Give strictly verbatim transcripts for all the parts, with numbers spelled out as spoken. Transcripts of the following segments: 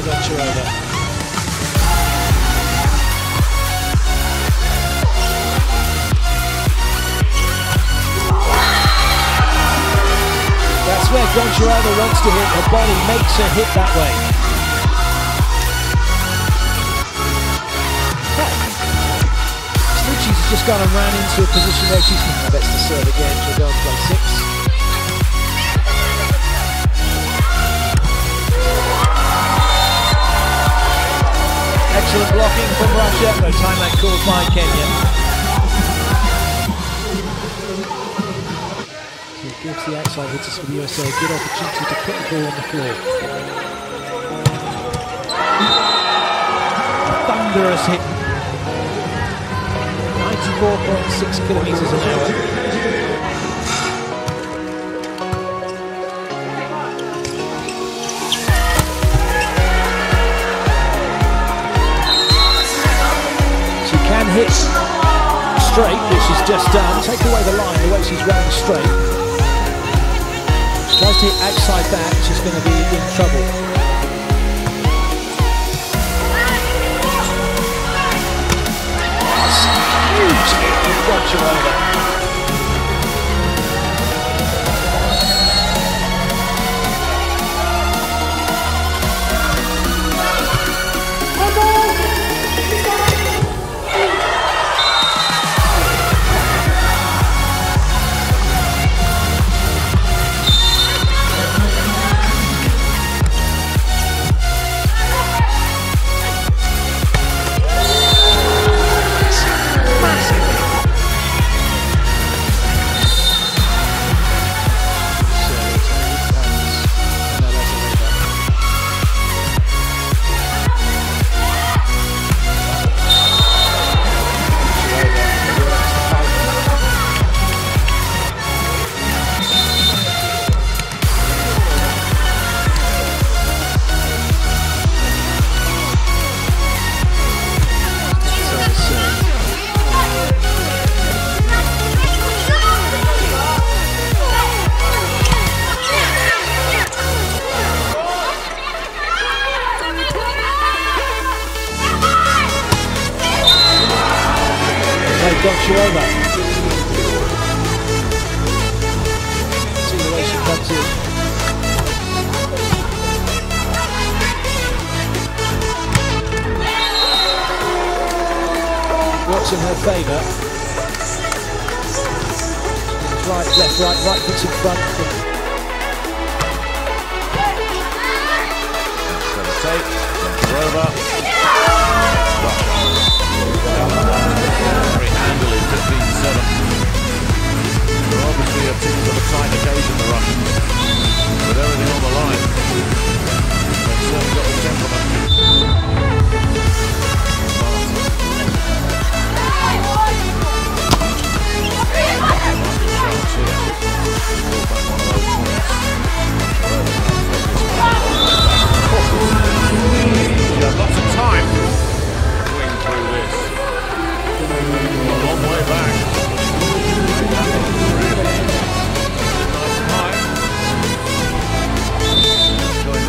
Goncharova. That's where Goncharova wants to hit. Her body makes her hit that way. She's just gone and ran into a position where she's best to serve again. She'll go on to play six. Excellent blocking from Russia. No timeout called by Kenya. So it gives the outside hitters for the U S A a good opportunity to put the ball on the floor. A thunderous hit. ninety-four point six kilometers an hour. She can hit straight, which she's just done. Take away the line, the way she's running straight. She tries to hit outside that, she's going to be in trouble. Huge hit from Goncharova. Goncharova. See the way she comes in. Works in her favour. Right, left, right, right puts in front. Take Goncharova. Very handily, fifteen seven. They're obviously a team of a tight occasion, the Russians. With everything on the line. They've certainly got the temperament. You have lots of time going through this. A long way back. Nice high. Going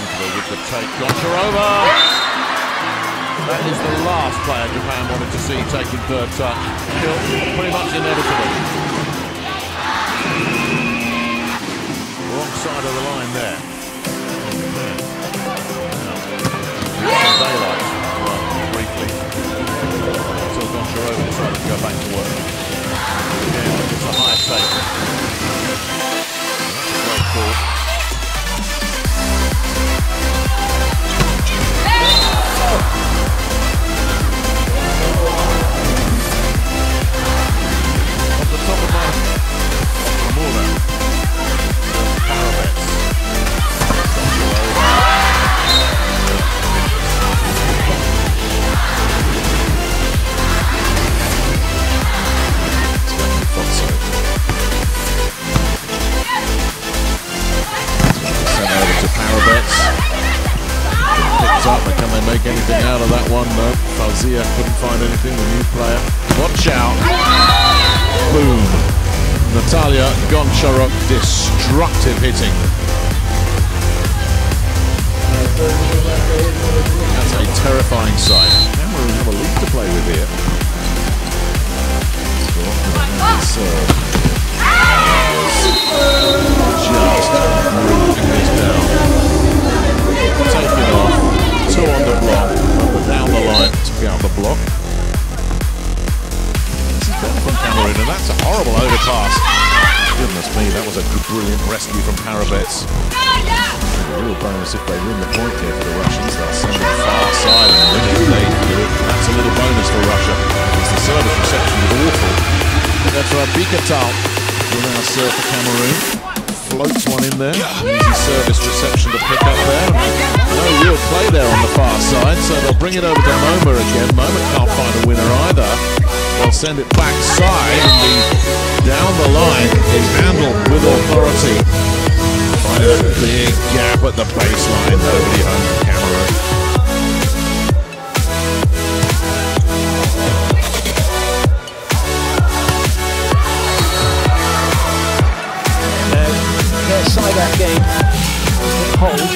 Comfortable with the take. Goncharova! That is the last player Japan wanted to see taking third touch. Still pretty much inevitable. Wrong side of the line there. Now, daylight, well, briefly. Until Goncharova decided to go back to work. Yeah, it's a high take. That's a great call. Up, but can they make anything out of that one? No. Fauziya couldn't find anything, the new player. Watch out. Boom. Nataliya Goncharova, destructive hitting. That's a terrifying sight. Cameroon have a lead to play with here. Just moving this down. Take it off. Two on the block, down the line, took out the block. This is better from Cameroon, and that's a horrible overpass. Goodness me, that was a good, brilliant rescue from Parabets. A real bonus if they win the point here for the Russians. They'll send it far side and win it. They do it. That's a little bonus for Russia. Because the service reception is awful. That's right, Bikatal will now serve for Cameroon. Floats one in there. Easy service reception to pick up there. No real play there on the far side, so they'll bring it over to Moma again. Moma can't find a winner either. They'll send it backside, and the down the line is handled with authority. Finding a big gap at the baseline. Nobody home for Cameroon. Side that game, hold.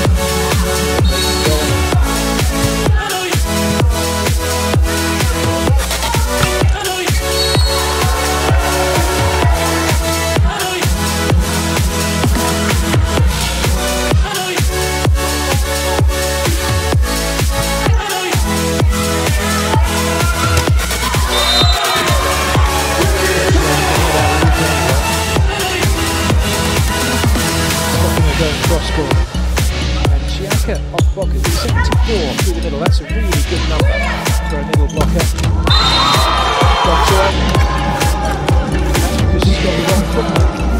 Off blocker, seventy-four through the middle. That's a really good number for a middle blocker. Goncharova. That's because she's got the wrong foot.